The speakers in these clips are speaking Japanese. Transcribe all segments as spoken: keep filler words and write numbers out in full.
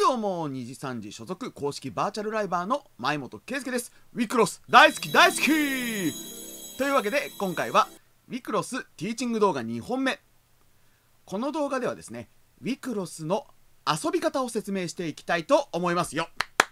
どうも、にじさんじ所属公式バーチャルライバーの前本圭介です。ウィクロス大好き大好きというわけで、今回はウィクロスティーチング動画にほんめ。この動画ではですね、ウィクロスの遊び方を説明していきたいと思いますよ。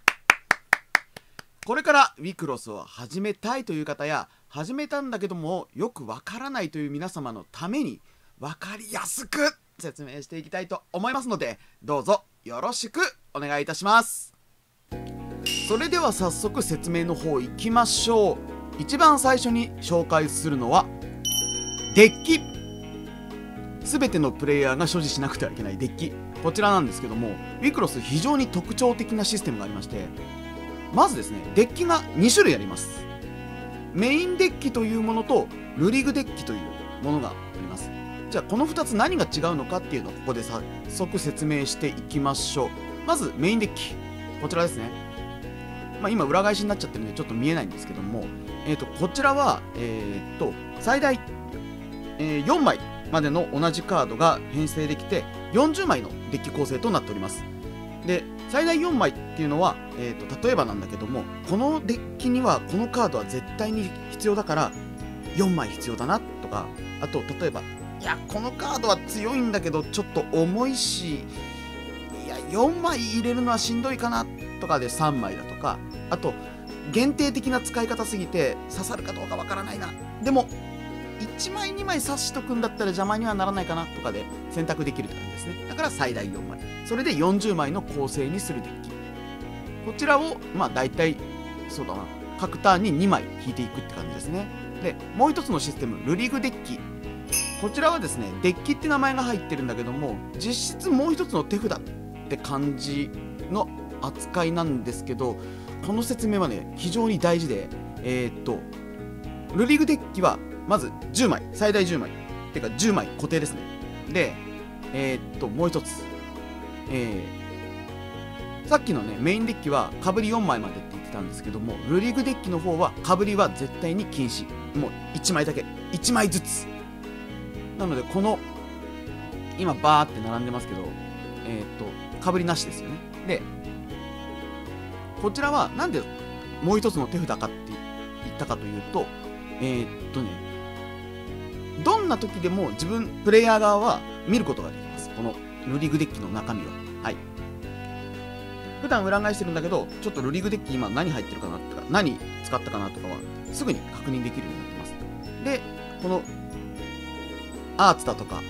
これからウィクロスを始めたいという方や、始めたんだけどもよくわからないという皆様のためにわかりやすく説明していきたいと思いますので、どうぞよろしくお願いいたします。それでは早速説明の方いきましょう。一番最初に紹介するのはデッキ。全てのプレイヤーが所持しなくてはいけないデッキ、こちらなんですけども、ウィクロス非常に特徴的なシステムがありまして、まずですね、デッキがに種類あります。メインデッキというものとルリグデッキというものがあります。じゃあこのふたつ何が違うのかっていうのをここで早速説明していきましょう。まずメインデッキ、こちらですね。まあ、今裏返しになっちゃってるんでちょっと見えないんですけども、えー、とこちらは、えー、と最大、えー、よんまいまでの同じカードが編成できてよんじゅうまいのデッキ構成となっております。で最大よんまいっていうのは、えー、と例えばなんだけども、このデッキにはこのカードは絶対に必要だからよんまい必要だなとか、あと例えばいやこのカードは強いんだけどちょっと重いし、いやよんまい入れるのはしんどいかなとかでさんまいだとか、あと限定的な使い方すぎて刺さるかどうかわからないな、でもいちまいにまい刺しとくんだったら邪魔にはならないかなとかで選択できるって感じですね。だから最大よんまい、それでよんじゅうまいの構成にするデッキ、こちらをまあ大体そうだな、各ターンににまい引いていくって感じですね。でもう一つのシステム、ルリグデッキ、こちらはですね、デッキって名前が入ってるんだけども、実質もう一つの手札って感じの扱いなんですけど、この説明はね非常に大事で、えー、っとルリグデッキはまずじゅうまい、最大じゅうまいてかじゅうまい固定ですね。でえー、っともう一つ、えー、さっきのねメインデッキはかぶりよんまいまでって言ってたんですけども、ルリグデッキの方はかぶりは絶対に禁止、もういちまいだけ、いちまいずつなので、この今バーって並んでますけど、えー、っとかぶりなしですよね。でこちらはなんでもう一つの手札かって言ったかというと、えー、っとねどんな時でも自分プレイヤー側は見ることができます、このルリグデッキの中身は。はい、普段裏返してるんだけど、ちょっとルリグデッキ今何入ってるかなとか何使ったかなとかはすぐに確認できるようになってます。でこのアーツだとか、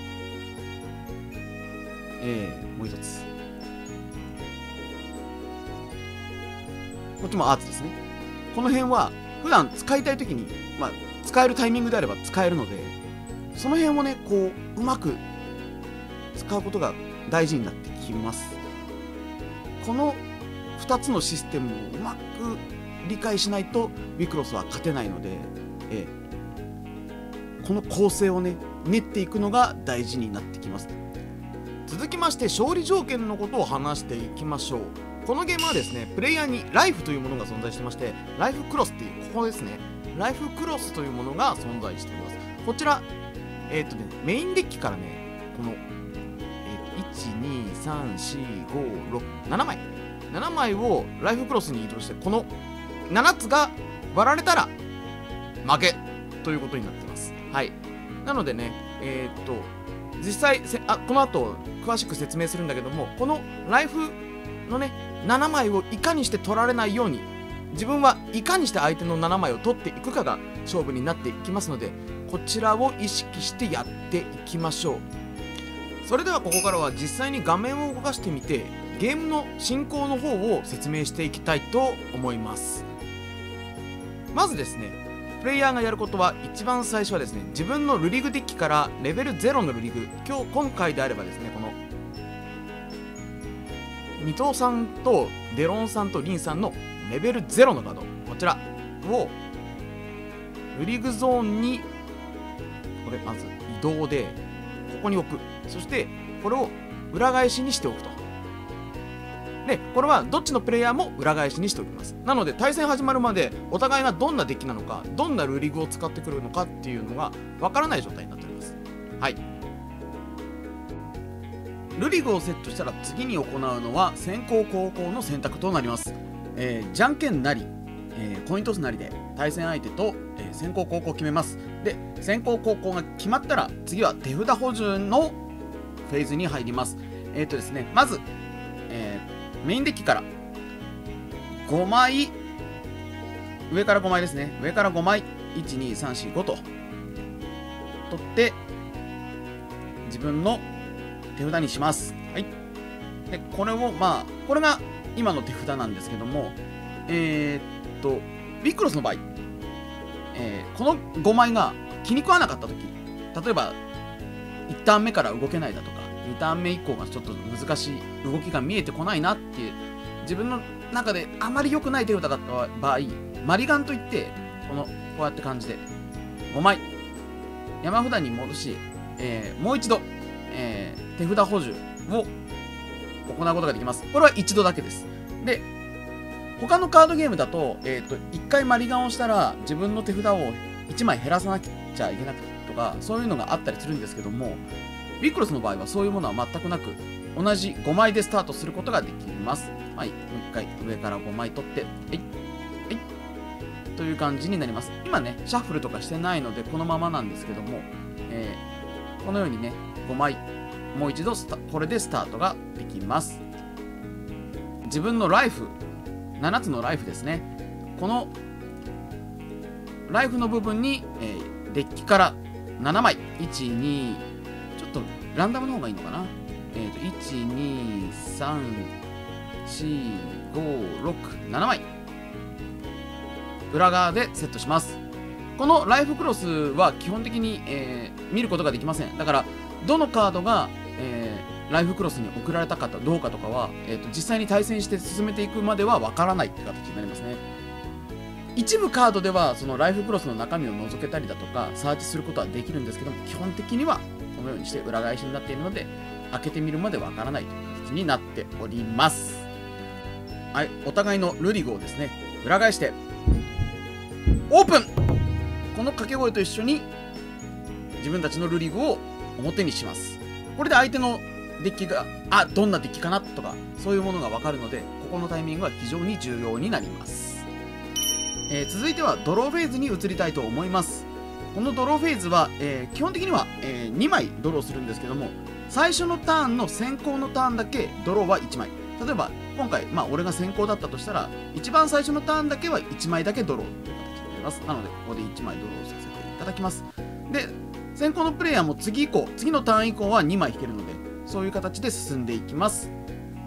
えー、もう一つこっちもアーツですね。この辺は普段使いたい時に、まあ、使えるタイミングであれば使えるので、その辺をねこううまく使うことが大事になってきます。このふたつのシステムをうまく理解しないとウィクロスは勝てないので、えー、この構成をね練っていくのが大事になってきます。続きまして勝利条件のことを話していきましょう。このゲームはですね、プレイヤーにライフというものが存在してまして、ライフクロスっていう、ここですね、ライフクロスというものが存在しています。こちらえっ、ー、とねメインデッキからね、この、えー、いちにさんしごろくななまいななまいをライフクロスに移動して、このななつが割られたら負けということになってます。はい、なのでね、えっ、ー、と実際せあこの後詳しく説明するんだけども、このライフのねななまいをいかにして取られないように、自分はいかにして相手のななまいを取っていくかが勝負になっていきますので、こちらを意識してやっていきましょう。それではここからは実際に画面を動かしてみて、ゲームの進行の方を説明していきたいと思います。まずですね、プレイヤーがやることは一番最初はですね、自分のルリグデッキからレベルゼロのルリグ、今日今回であればですね、このミトさんとデロンさんとリンさんのレベルゼロのカード、こちらをルリグゾーンにこれまず移動でここに置く、そしてこれを裏返しにしておくと。でこれはどっちのプレイヤーも裏返しにしておきます。なので対戦始まるまでお互いがどんなデッキなのか、どんなルリグを使ってくるのかっていうのがわからない状態になっております。はい、 ルリグをセットしたら次に行うのは先攻後攻の選択となります。えー、じゃんけんなり、えー、コイントスなりで対戦相手と、えー、先攻後攻を決めます。で先攻後攻が決まったら次は手札補充のフェーズに入ります。えっとですねまず、えー、メインデッキからごまい、上からごまいですね、上からごまい、いちにさんしごと取って自分の手札にします。はい。でこれをまあこれが今の手札なんですけども、えー、っとビックロスの場合、えー、このごまいが気に食わなかった時、例えばいちターン目から動けないだとかにターン目以降がちょっと難しい動きが見えてこないなっていう自分の中であまり良くない手札だった場合、マリガンといってこのこうやって感じでごまい山札に戻し、えー、もう一度、えー、手札補充を行うことができます。これは一度だけです。で他のカードゲームだと、えーと、いっかいマリガンをしたら自分の手札をいちまい減らさなきゃいけなくとかそういうのがあったりするんですけども、ビックロスの場合はそういうものは全くなく同じごまいでスタートすることができます。はい、もういっかい上からごまい取って、はい、はい、という感じになります。今ね、シャッフルとかしてないのでこのままなんですけども、えー、このようにね、ごまい、もう一度スタこれでスタートができます。自分のライフ、ななつのライフですね。このライフの部分に、えー、デッキからななまい、いち、に、ちょっとランダムの方がいいのかな。えーと、いち、に、さん、し、ご、ろく、ななまい。裏側でセットします。このライフクロスは基本的に、えー、見ることができません。だから、どのカードが、えー、ライフクロスに送られたかどうかとかは、えーと、実際に対戦して進めていくまではわからないって形になりますね。一部カードではそのライフクロスの中身を覗けたりだとかサーチすることはできるんですけども、基本的にはこのようにして裏返しになっているので開けてみるまでわからないという形になっております。はい、お互いのルリグをですね裏返してオープン。この掛け声と一緒に自分たちのルリグを表にします。これで相手のデッキがあどんなデッキかなとかそういうものが分かるので、ここのタイミングは非常に重要になります。えー、続いてはドローフェーズに移りたいと思います。このドローフェーズは、えー、基本的には、えー、にまいドローするんですけども、最初のターンの先行のターンだけドローはいちまい。例えば今回、まあ、俺が先行だったとしたら一番最初のターンだけはいちまいだけドローという形になります。なのでここでいちまいドローさせていただきます。で先行のプレイヤーも次以降次のターン以降はにまい引けるので、そういう形で進んでいきます。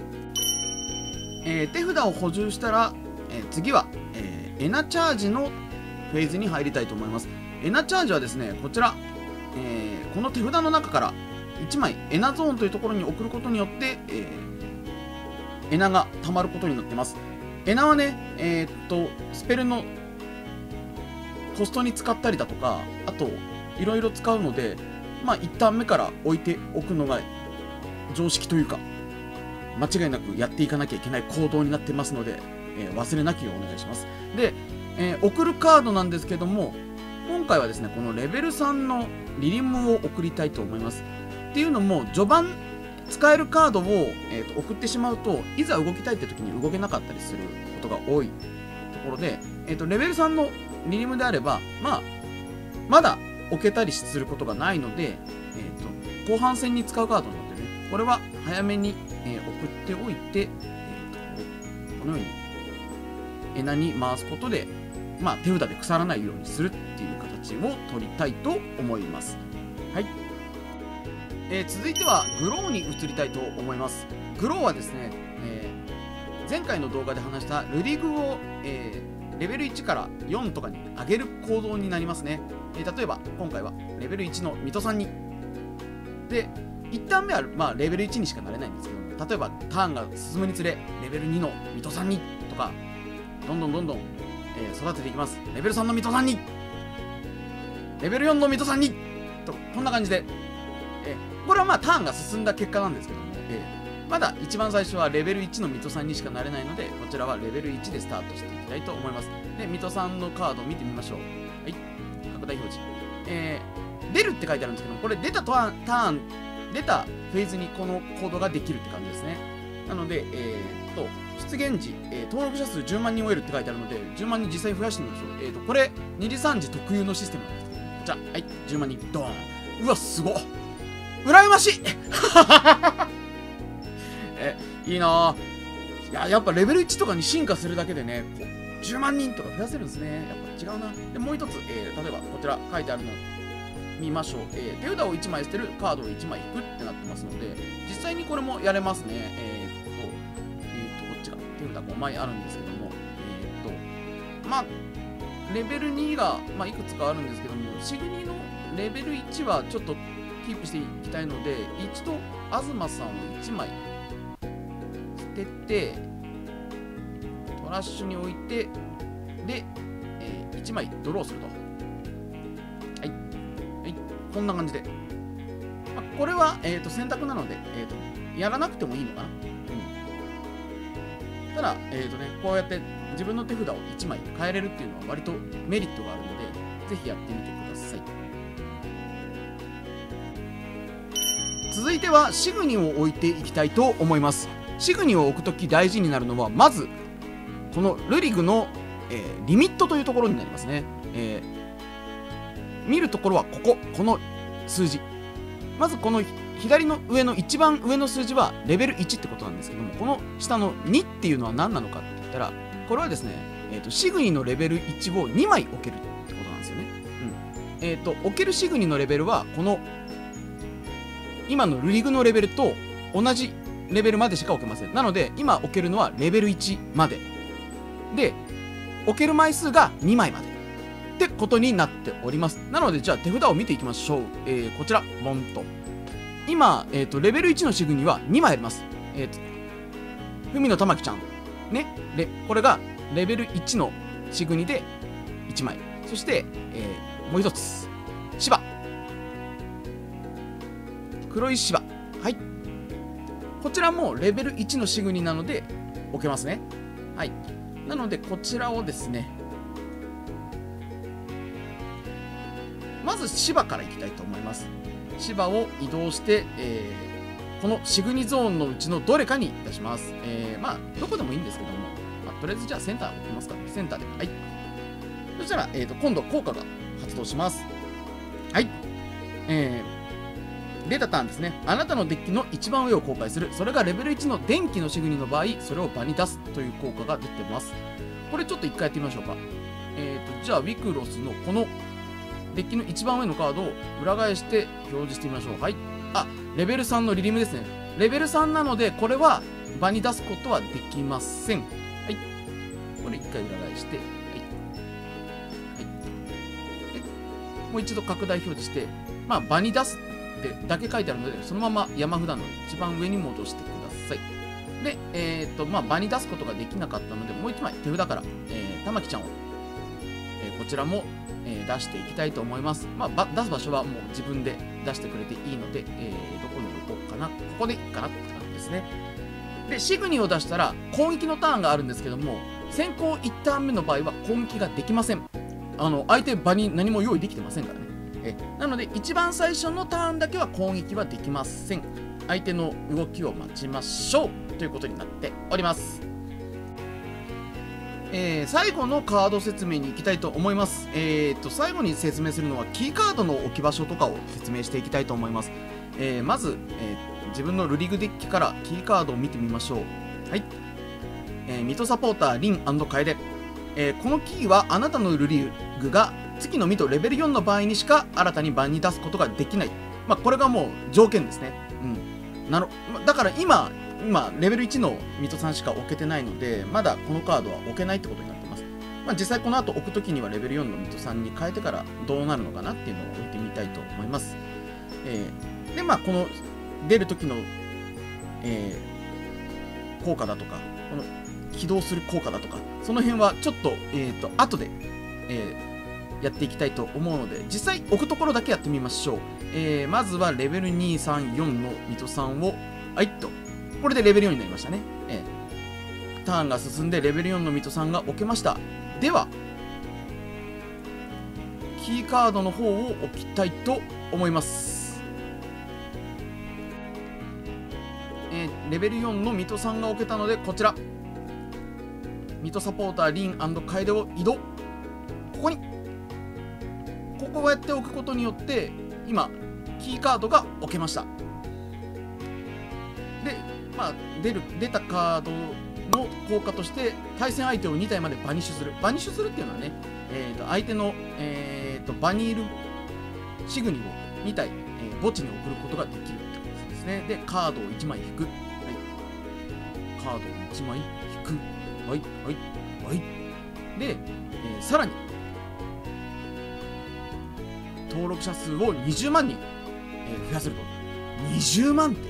えー、手札を補充したら、えー、次は、えーエナチャージのフェーズに入りたいと思います。エナチャージはですね、こちら、えー、この手札の中からいちまいエナゾーンというところに送ることによって、えー、エナが溜まることになっています。エナはね、えー、っと、スペルのコストに使ったりだとか、あと、いろいろ使うので、まあ、いちターン目から置いておくのが常識というか、間違いなくやっていかなきゃいけない行動になってますので、えー、忘れなきようお願いします。で、えー、送るカードなんですけども、今回はですねこのレベルさんのリリムを送りたいと思います。っていうのも序盤使えるカードを、えー、と送ってしまうといざ動きたいって時に動けなかったりすることが多いところで、えー、とレベルさんのリリムであれば、まあ、まだ置けたりすることがないので、えー、と後半戦に使うカードなのでね、これは早めに、えー、送っておいて、えー、とこのようにエナに回すことで、まあ、手札で腐らないようにするっていう形を取りたいと思います。はい。えー、続いてはグローに移りたいと思います。グローはですね、えー、前回の動画で話したルリグを、えー、レベルいちからよんとかに上げる行動になりますね。えー、例えば今回はレベルいちの水戸さんに。で、いちターン目は、まあ、レベルいちにしかなれないんですけども、例えばターンが進むにつれレベルにの水戸さんにとか、どんどんどんどん、えー、育てていきます。レベルさんの水戸さんに、レベルよんの水戸さんにと、こんな感じで、えー、これはまあターンが進んだ結果なんですけども、えー、まだ一番最初はレベルいちの水戸さんにしかなれないので、こちらはレベルいちでスタートしていきたいと思います。で、水戸さんのカードを見てみましょう。はい、拡大表示。えー、出るって書いてあるんですけども、これ出たターンターン出たフェーズにこのコードができるって感じですね。なので、えー、っと出現時、えー、登録者数じゅうまんにんを得るって書いてあるので、じゅうまんにん実際に増やしてみましょう。えー、っとこれにじさんじ特有のシステムなんですけど、こちら、はい、じゅうまんにんドーン。うわすごっ、羨ましいえいいなぁ。いや、やっぱレベルいちとかに進化するだけでね、こうじゅうまんにんとか増やせるんですね。やっぱ違うな。でもう一つ、えー、例えばこちら書いてあるの見ましょう。えー、手札をいちまい捨てる、カードをいちまい引くってなってますので、実際にこれもやれますね。えー、っと、えー、っと、こっちが手札ごまいあるんですけども、えー、っと、まあ、レベルにが、まあ、いくつかあるんですけども、シグニのレベルいちはちょっとキープしていきたいので、一度、東さんをいちまい捨てて、トラッシュに置いて、で、えー、いちまいドローすると。はい。はい。こんな感じで。まあ、これは、えー、と選択なので、えーと、やらなくてもいいのかな。うん。ただ、えーとね、こうやって自分の手札をいちまい変えれるっていうのは割とメリットがあるので、ぜひやってみてください。続いてはシグニを置いていきたいと思います。シグニを置くとき大事になるのは、まずこのルリグの、えー、リミットというところになりますね。えー、見るところはここ、この数字。まずこの左の上の一番上の数字はレベルいちってことなんですけども、この下のにっていうのは何なのかって言ったら、これはですね、えーと、シグニのレベルいちをにまい置けるってことなんですよね。うん。えっと、置けるシグニのレベルは、この今のルリグのレベルと同じレベルまでしか置けません。なので、今置けるのはレベルいちまで。で、置ける枚数がにまいまで。ってことになっております。なので、じゃあ手札を見ていきましょう。えー、こちら、ボンと。今、えっと、レベルいちのシグニはにまいあります。えっと、ふみのたまきちゃん。ね。で、これがレベルいちのシグニでいちまい。そして、えー、もう一つ。芝。黒い芝。はい。こちらもレベルいちのシグニなので置けますね。はい。なので、こちらをですね、まず芝からいきたいと思います。芝を移動して、えー、このシグニゾーンのうちのどれかにいたします。えー、まあ、どこでもいいんですけども、まあ、とりあえずじゃあセンター置きますかね。センターで。はい。そしたら、えーと、今度効果が発動します。はい。えー、出たターンですね。あなたのデッキの一番上を公開する。それがレベルいちの電気のシグニの場合、それを場に出すという効果が出てます。これちょっと一回やってみましょうか。えーと、じゃあ、ウィクロスのこのデッキの一番上のカードを裏返して表示してみましょう。はい。あ、レベルさんのリリムですね。レベルさんなので、これは場に出すことはできません。はい。これ一回裏返して、はい。はい。で、もう一度拡大表示して、まあ、場に出すってだけ書いてあるので、そのまま山札の一番上に戻してください。で、えっと、まあ、場に出すことができなかったので、もう一枚手札から、えー、たまきちゃんを、えー、こちらも、えー、出していきたいと思います。まあ、出す場所はもう自分で出してくれていいので、えー、どこに置こうかな。ここでいいかなって感じですね。で、シグニを出したら攻撃のターンがあるんですけども、先行いちターン目の場合は攻撃ができません。あの、相手場に何も用意できてませんからね。えなので、一番最初のターンだけは攻撃はできません。相手の動きを待ちましょうということになっております。えー、最後のカード説明に行きたいと思います。えー、っと最後に説明するのはキーカードの置き場所とかを説明していきたいと思います。えー、まず、えー、自分のルリグデッキからキーカードを見てみましょう。はい。えー、ミトサポーター、リン&楓。えー、このキーはあなたのルリグが月のミトレベルよんの場合にしか新たに番に出すことができない。まあ、これがもう条件ですね。うん。なるだから今、今、レベルいちのミトさんしか置けてないので、まだこのカードは置けないってことになってます。まあ、実際この後置くときにはレベルよんのミトさんに変えてからどうなるのかなっていうのを置いてみたいと思います。えー、で、まあ、この出るときの、えー、効果だとか、この起動する効果だとか、その辺はちょっと、えっと、後で、えーやっていきたいと思うので、実際置くところだけやってみましょう。えー、まずはレベルに、さん、よんのミトさんを、はいっと。これでレベルよんになりましたね。えー、ターンが進んでレベルよんのミトさんが置けました。では、キーカードの方を置きたいと思います。 レベルよんの水戸さんが置けたので、こちら水戸サポーターリン楓を移動、ここにここをやっておくことによって今キーカードが置けました。で、まあ、出る出たカードの効果として対戦相手をに体までバニッシュする。バニッシュするっていうのはね、えー、と相手の、えー、と場にいるシグニをに体、えー、墓地に送ることができるってことですね。で、カードをいちまい引く。はい、カードをいちまい引く。はいはいはい。で、えー、さらに登録者数をにじゅうまんにん、えー、増やせると。にじゅうまんって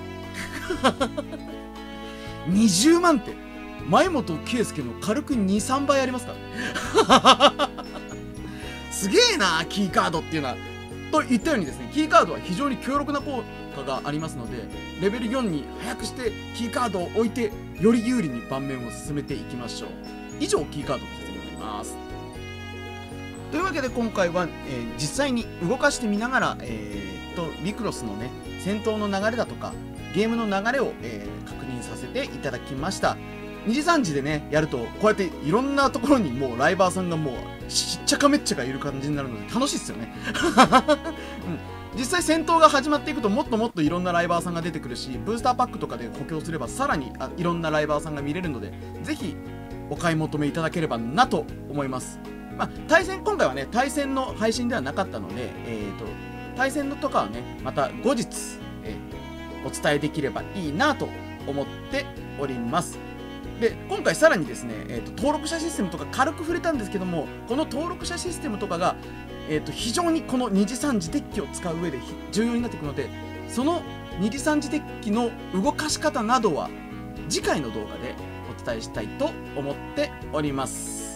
にじゅうまんって前本圭介の軽くに、さんばいありますからすげえなキーカードっていうのは。と言ったようにですね、キーカードは非常に強力な効果がありますので、レベルよんに早くしてキーカードを置いてより有利に盤面を進めていきましょう。以上、キーカードの説明になります。というわけで今回は、えー、実際に動かしてみながら、えー、っとビクロスのね戦闘の流れだとかゲームの流れを、えー、確認させていただきました。にじさんじでねやるとこうやっていろんなところにもうライバーさんがもうしっちゃかめっちゃがいる感じになるので楽しいっすよね、うん、実際戦闘が始まっていくともっともっといろんなライバーさんが出てくるし、ブースターパックとかで補強すればさらにあいろんなライバーさんが見れるので、ぜひお買い求めいただければなと思います。まあ、対戦今回はね対戦の配信ではなかったので、えーと対戦のとかはねまた後日、えー、お伝えできればいいなと思っております。で、今回さらにですね、えー、と登録者システムとか軽く触れたんですけども、この登録者システムとかが、えー、と非常にこの二次三次デッキを使う上で重要になってくるので、その二次三次デッキの動かし方などは次回の動画でお伝えしたいと思っております。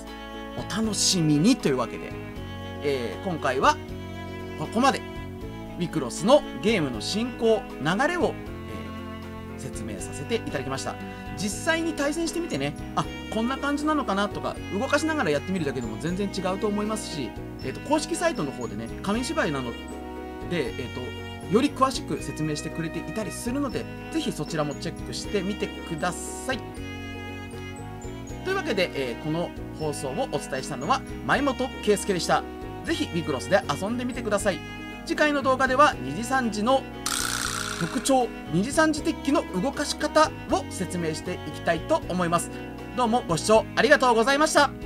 お楽しみにというわけで、えー、今回はここまでウィクロスのゲームの進行流れを、えー、説明させていただきました。実際に対戦してみてね、あ、こんな感じなのかなとか動かしながらやってみるだけでも全然違うと思いますし、えー、と公式サイトの方でね紙芝居なので、えー、とより詳しく説明してくれていたりするので、ぜひそちらもチェックしてみてください。というわけで、えー、この放送をお伝えしたのは前本圭介でした。ぜひウィクロスで遊んでみてください。次回の動画ではに次さん次の特徴、に次さん次デッキの動かし方を説明していきたいと思います。どうもご視聴ありがとうございました。